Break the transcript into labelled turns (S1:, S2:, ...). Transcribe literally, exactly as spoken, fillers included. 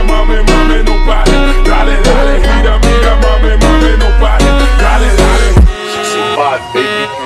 S1: mira, mami, mami, no pare. Dale, dale, mira, mira, mami, mami, no pare. Dale, dale.
S2: sixty-five, baby.